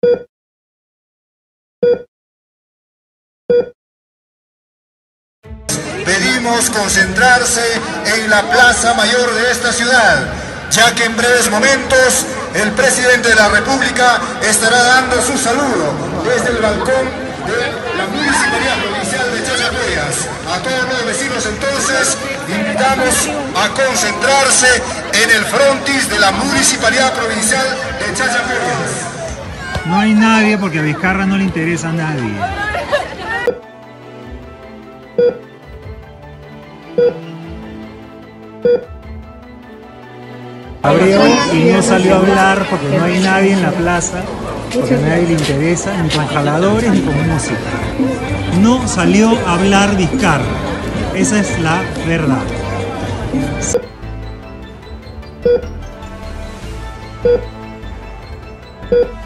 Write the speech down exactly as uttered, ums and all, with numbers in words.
Pedimos concentrarse en la plaza mayor de esta ciudad, ya que en breves momentos el presidente de la República estará dando su saludo desde el balcón de la Municipalidad Provincial de Chachapoyas. A todos los vecinos entonces invitamos a concentrarse en el frontis de la Municipalidad Provincial de Chachapoyas. No hay nadie porque a Vizcarra no le interesa a nadie. Abrió y no salió a hablar porque no hay nadie en la plaza, porque a nadie le interesa, ni con jaladores ni con música. No salió a hablar Vizcarra, esa es la verdad. Thank you.